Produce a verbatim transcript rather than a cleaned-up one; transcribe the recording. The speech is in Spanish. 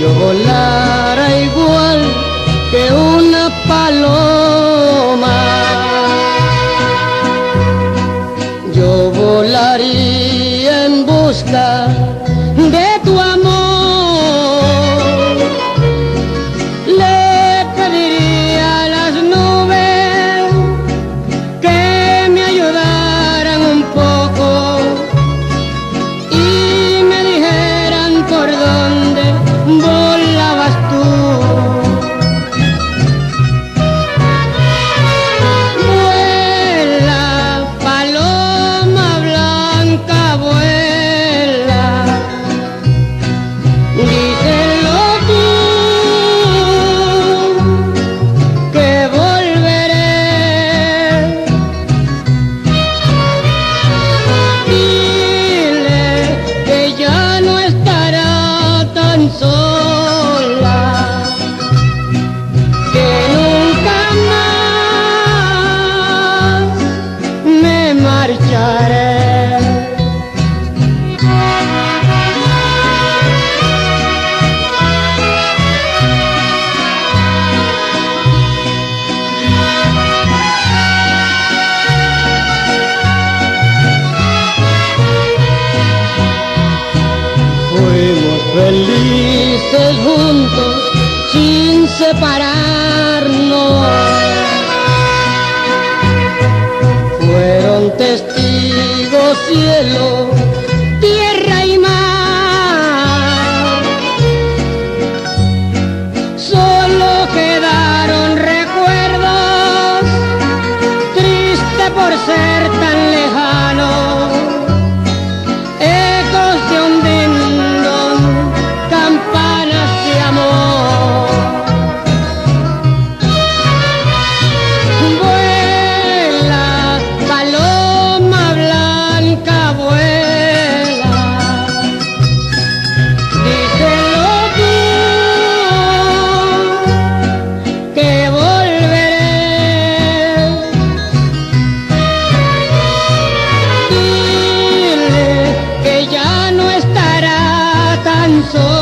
yo volara igual que una paloma, yo volaría en busca de tu amor, le pediría a las nubes que me ayudaran un poco y me dijeran por dónde volabas tú. Vuela, paloma blanca, vuela, díselo tú, que volveré. Dile que ya no estará tan sola, que nunca más me marcharé. Fuimos felices juntos sin separarnos, fueron testigos cielo, tierra y mar, solo quedaron recuerdos, triste por ser tan lejanos, ecos de un dindón, campanas de amor. Vuela, paloma blanca, vuela, díselo tú, que volveré. Dile que ya no estará tan solo,